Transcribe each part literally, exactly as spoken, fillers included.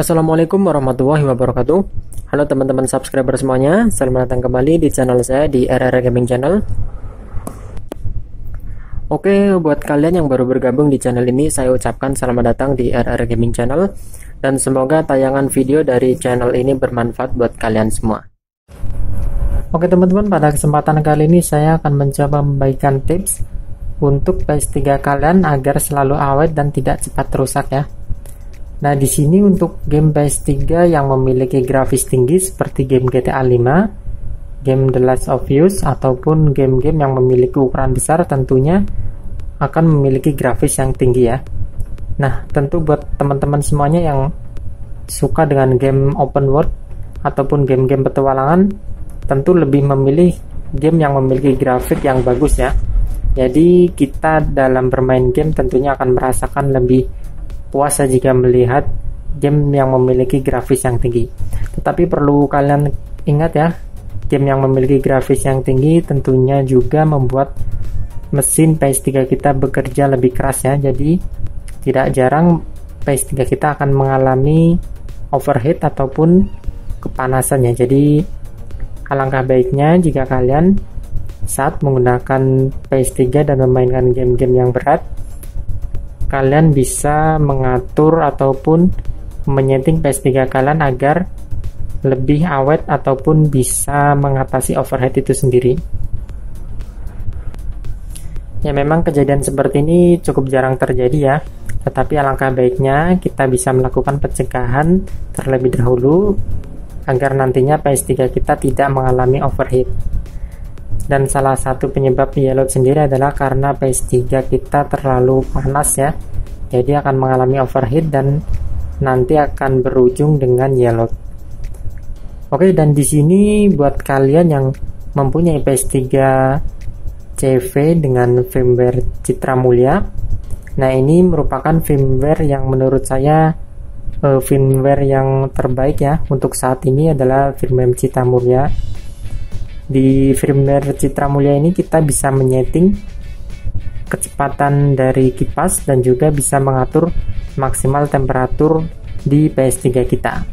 Assalamualaikum warahmatullahi wabarakatuh. Halo teman-teman subscriber semuanya, selamat datang kembali di channel saya di R R Gaming Channel. Oke, buat kalian yang baru bergabung di channel ini, saya ucapkan selamat datang di R R Gaming Channel, dan semoga tayangan video dari channel ini bermanfaat buat kalian semua. Oke teman-teman, pada kesempatan kali ini saya akan mencoba membagikan tips untuk P S tiga kalian agar selalu awet dan tidak cepat rusak ya. Nah, di sini untuk game P S tiga yang memiliki grafis tinggi seperti game G T A lima, game The Last of Us, ataupun game-game yang memiliki ukuran besar tentunya akan memiliki grafis yang tinggi ya. Nah, tentu buat teman-teman semuanya yang suka dengan game open world ataupun game-game petualangan, tentu lebih memilih game yang memiliki grafik yang bagus ya. Jadi kita dalam bermain game tentunya akan merasakan lebih puas jika melihat game yang memiliki grafis yang tinggi. Tetapi perlu kalian ingat ya, game yang memiliki grafis yang tinggi tentunya juga membuat mesin P S tiga kita bekerja lebih keras ya. Jadi tidak jarang P S tiga kita akan mengalami overheat ataupun kepanasan ya. Jadi alangkah baiknya jika kalian saat menggunakan P S tiga dan memainkan game-game yang berat, kalian bisa mengatur ataupun menyeting P S tiga kalian agar lebih awet ataupun bisa mengatasi overheat itu sendiri. Ya, memang kejadian seperti ini cukup jarang terjadi ya, tetapi alangkah baiknya kita bisa melakukan pencegahan terlebih dahulu agar nantinya P S tiga kita tidak mengalami overheat. Dan salah satu penyebab yellow sendiri adalah karena P S tiga kita terlalu panas ya. Jadi akan mengalami overheat dan nanti akan berujung dengan yellow. Oke, dan di sini buat kalian yang mempunyai P S tiga C V dengan firmware Citra Mulia. Nah, ini merupakan firmware yang menurut saya uh, firmware yang terbaik ya untuk saat ini adalah firmware Citra Mulia. Di firmware Citra Mulia ini kita bisa menyeting kecepatan dari kipas dan juga bisa mengatur maksimal temperatur di P S tiga kita.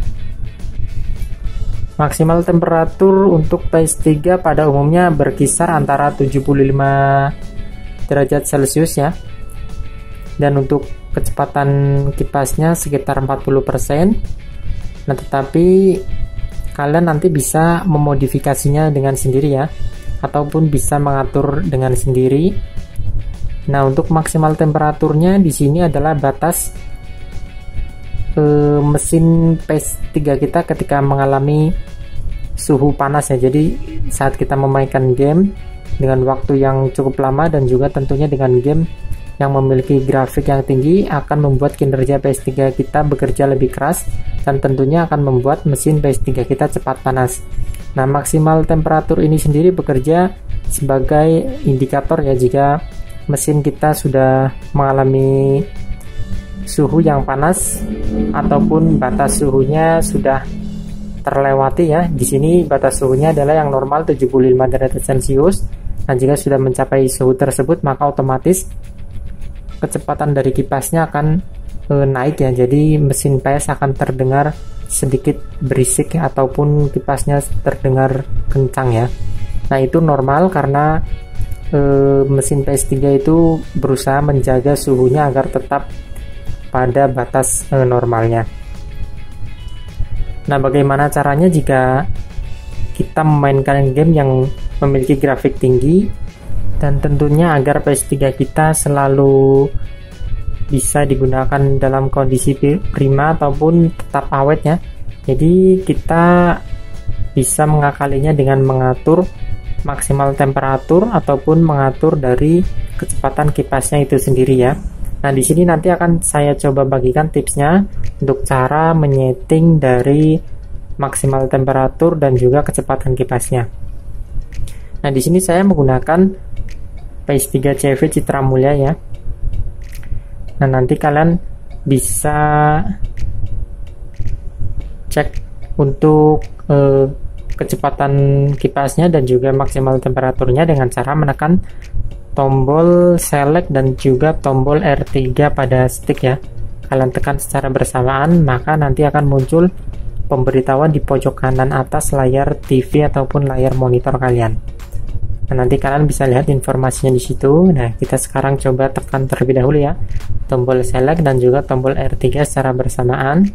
Maksimal temperatur untuk P S tiga pada umumnya berkisar antara tujuh puluh lima derajat Celcius ya. Dan untuk kecepatan kipasnya sekitar empat puluh persen. Nah, tetapi kalian nanti bisa memodifikasinya dengan sendiri ya, ataupun bisa mengatur dengan sendiri. Nah, untuk maksimal temperaturnya di sini adalah batas eh, mesin P S tiga kita ketika mengalami suhu panas ya. Jadi saat kita memainkan game dengan waktu yang cukup lama dan juga tentunya dengan game yang memiliki grafik yang tinggi akan membuat kinerja P S tiga kita bekerja lebih keras dan tentunya akan membuat mesin P S tiga kita cepat panas. Nah, maksimal temperatur ini sendiri bekerja sebagai indikator ya jika mesin kita sudah mengalami suhu yang panas ataupun batas suhunya sudah terlewati ya. Di sini batas suhunya adalah yang normal tujuh puluh lima derajat Celcius. Dan jika sudah mencapai suhu tersebut maka otomatis kecepatan dari kipasnya akan e, naik ya. Jadi mesin P S akan terdengar sedikit berisik ataupun kipasnya terdengar kencang ya. Nah, itu normal karena e, mesin P S tiga itu berusaha menjaga suhunya agar tetap pada batas e, normalnya. Nah, bagaimana caranya jika kita memainkan game yang memiliki grafik tinggi? Dan tentunya agar P S tiga kita selalu bisa digunakan dalam kondisi prima ataupun tetap awet ya. Jadi kita bisa mengakalinya dengan mengatur maksimal temperatur ataupun mengatur dari kecepatan kipasnya itu sendiri ya. Nah, di sini nanti akan saya coba bagikan tipsnya untuk cara menyeting dari maksimal temperatur dan juga kecepatan kipasnya. Nah, di sini saya menggunakan P S tiga C V Citra Mulia ya. Nah, nanti kalian bisa cek untuk eh, kecepatan kipasnya dan juga maksimal temperaturnya dengan cara menekan tombol select dan juga tombol R tiga pada stick ya. kalian tekan secara bersamaan, maka nanti akan muncul pemberitahuan di pojok kanan atas layar T V ataupun layar monitor kalian. Nah, nanti kalian bisa lihat informasinya di situ. Nah, kita sekarang coba tekan terlebih dahulu ya tombol select dan juga tombol R tiga secara bersamaan.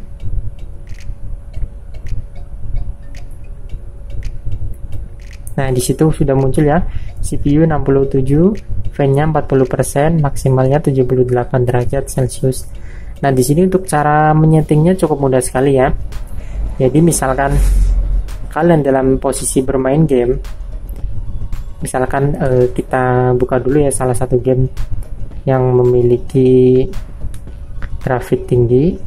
Nah, di situ sudah muncul ya C P U enam puluh tujuh, fan-nya empat puluh persen, maksimalnya tujuh puluh delapan derajat Celcius. Nah, di sini untuk cara menyetingnya cukup mudah sekali ya. Jadi misalkan kalian dalam posisi bermain game, misalkan eh, kita buka dulu ya salah satu game yang memiliki grafik tinggi.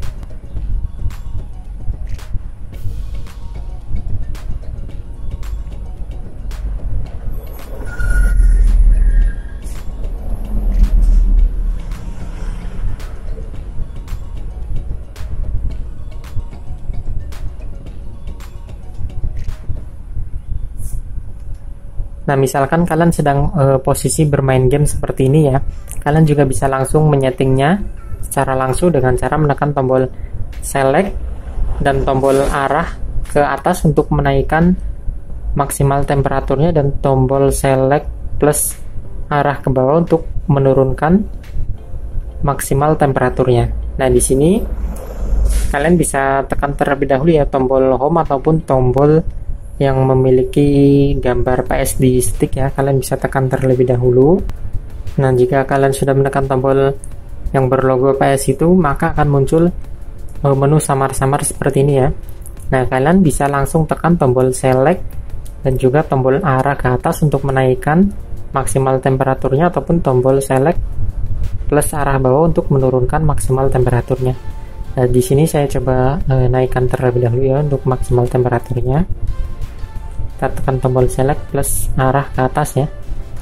Nah, misalkan kalian sedang uh, posisi bermain game seperti ini ya, kalian juga bisa langsung menyetingnya secara langsung dengan cara menekan tombol select dan tombol arah ke atas untuk menaikkan maksimal temperaturnya, dan tombol select plus arah ke bawah untuk menurunkan maksimal temperaturnya. Nah, di sini kalian bisa tekan terlebih dahulu ya tombol home ataupun tombol yang memiliki gambar P S di stick ya, kalian bisa tekan terlebih dahulu. Nah, jika kalian sudah menekan tombol yang berlogo P S itu, maka akan muncul menu samar-samar seperti ini ya. Nah, kalian bisa langsung tekan tombol select dan juga tombol arah ke atas untuk menaikkan maksimal temperaturnya, ataupun tombol select plus arah bawah untuk menurunkan maksimal temperaturnya. Nah, di sini saya coba e, naikkan terlebih dahulu ya untuk maksimal temperaturnya. Kita tekan tombol select plus arah ke atas ya.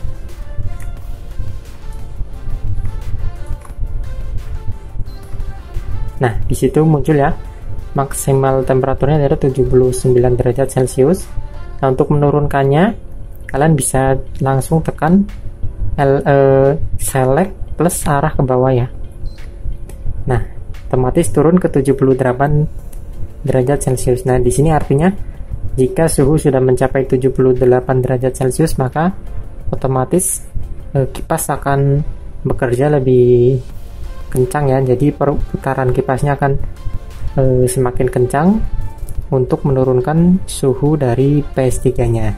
Nah, di situ muncul ya maksimal temperaturnya adalah tujuh puluh sembilan derajat Celcius. Nah, untuk menurunkannya kalian bisa langsung tekan L, e, select plus arah ke bawah ya. Nah, otomatis turun ke tujuh puluh delapan derajat Celcius. Nah, di sini artinya jika suhu sudah mencapai tujuh puluh delapan derajat Celcius, maka otomatis eh, kipas akan bekerja lebih kencang ya. Jadi perputaran kipasnya akan eh, semakin kencang untuk menurunkan suhu dari P S tiga nya.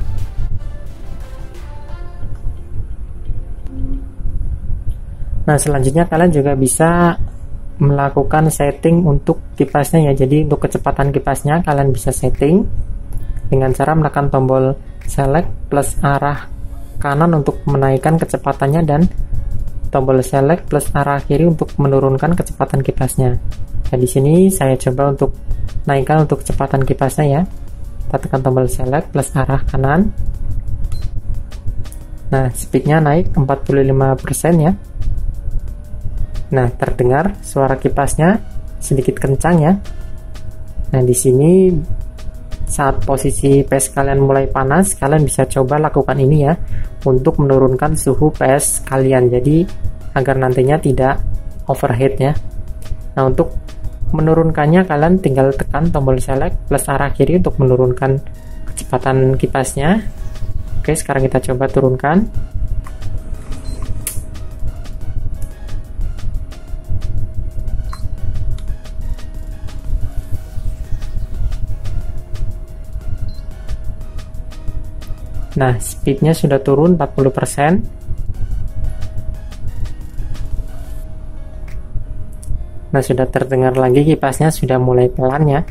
Nah, selanjutnya kalian juga bisa melakukan setting untuk kipasnya ya. Jadi untuk kecepatan kipasnya kalian bisa setting dengan cara menekan tombol select plus arah kanan untuk menaikkan kecepatannya, dan tombol select plus arah kiri untuk menurunkan kecepatan kipasnya. Nah, di sini saya coba untuk naikkan untuk kecepatan kipasnya ya. Kita tekan tombol select plus arah kanan. Nah, speednya naik empat puluh lima persen ya. Nah, terdengar suara kipasnya sedikit kencang ya. Nah, di sini saat posisi P S kalian mulai panas, kalian bisa coba lakukan ini ya untuk menurunkan suhu P S kalian, jadi agar nantinya tidak overheat ya. Nah, untuk menurunkannya kalian tinggal tekan tombol select plus arah kiri untuk menurunkan kecepatan kipasnya. Oke, sekarang kita coba turunkan. Nah, speednya sudah turun empat puluh persen. Nah, sudah terdengar lagi kipasnya sudah mulai pelan ya.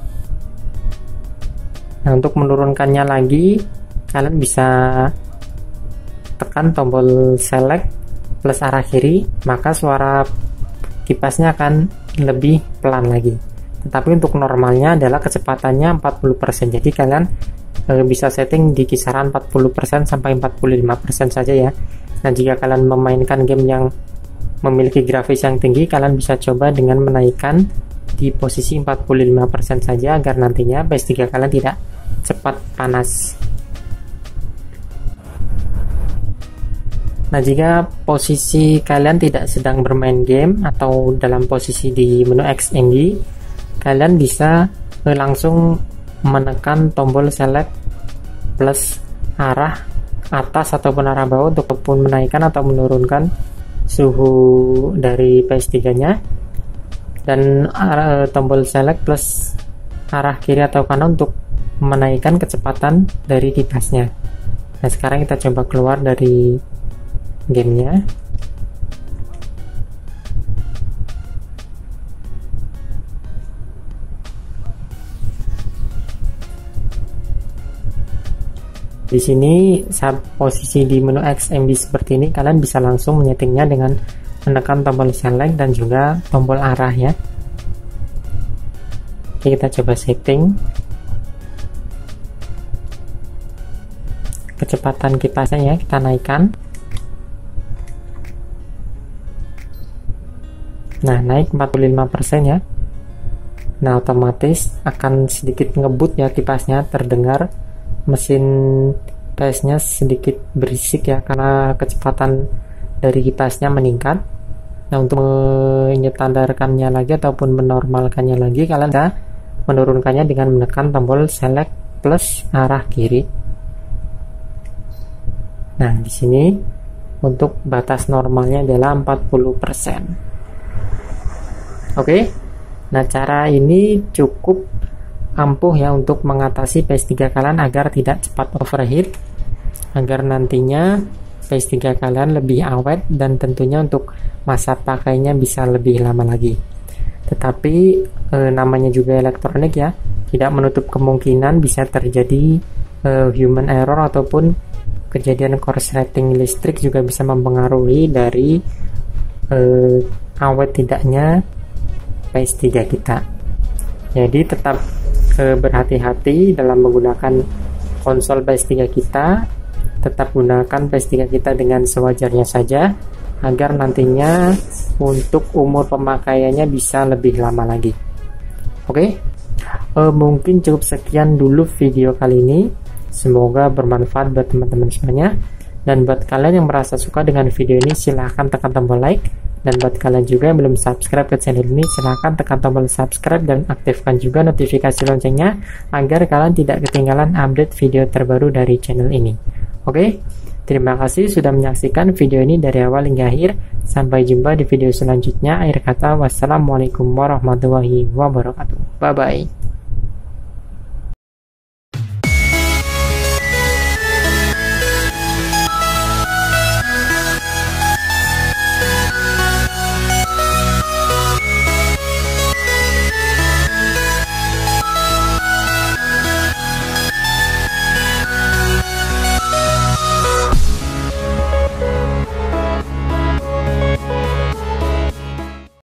Nah, untuk menurunkannya lagi, kalian bisa tekan tombol select plus arah kiri, maka suara kipasnya akan lebih pelan lagi. Tetapi untuk normalnya adalah kecepatannya empat puluh persen. Jadi kalian bisa setting di kisaran empat puluh persen sampai empat puluh lima persen saja ya. Nah, jika kalian memainkan game yang memiliki grafis yang tinggi, kalian bisa coba dengan menaikkan di posisi empat puluh lima persen saja agar nantinya P S tiga kalian tidak cepat panas. Nah, jika posisi kalian tidak sedang bermain game atau dalam posisi di menu X M D, kalian bisa eh, langsung menekan tombol select plus arah atas ataupun arah bawah untuk menaikkan atau menurunkan suhu dari P S tiga nya, dan arah, tombol select plus arah kiri atau kanan untuk menaikkan kecepatan dari kipasnya. Nah, sekarang kita coba keluar dari gamenya. Di sini saat posisi di menu X M D seperti ini, kalian bisa langsung menyetingnya dengan menekan tombol select dan juga tombol arah ya. Oke, kita coba setting kecepatan kipasnya ya, kita naikkan. Nah, naik empat puluh lima persen ya. Nah, otomatis akan sedikit ngebut ya kipasnya, terdengar mesin P S-nya sedikit berisik ya karena kecepatan dari kipasnya meningkat. Nah, untuk menyetandarkannya lagi ataupun menormalkannya lagi, kalian bisa menurunkannya dengan menekan tombol select plus arah kiri. Nah, di sini untuk batas normalnya adalah empat puluh persen. Oke, nah cara ini cukup ampuh ya untuk mengatasi P S tiga kalian agar tidak cepat overheat, agar nantinya P S tiga kalian lebih awet dan tentunya untuk masa pakainya bisa lebih lama lagi. Tetapi e, namanya juga elektronik ya, tidak menutup kemungkinan bisa terjadi e, human error ataupun kejadian korsleting listrik juga bisa mempengaruhi dari e, awet tidaknya P S tiga kita. Jadi tetap e, berhati-hati dalam menggunakan konsol P S tiga kita, tetap gunakan P S tiga kita dengan sewajarnya saja agar nantinya untuk umur pemakaiannya bisa lebih lama lagi. Oke, e, mungkin cukup sekian dulu video kali ini. Semoga bermanfaat buat teman-teman semuanya. Dan buat kalian yang merasa suka dengan video ini, silahkan tekan tombol like. Dan buat kalian juga yang belum subscribe ke channel ini, silahkan tekan tombol subscribe dan aktifkan juga notifikasi loncengnya agar kalian tidak ketinggalan update video terbaru dari channel ini. Oke, terima kasih sudah menyaksikan video ini dari awal hingga akhir. Sampai jumpa di video selanjutnya. Akhir kata, wassalamualaikum warahmatullahi wabarakatuh. Bye bye.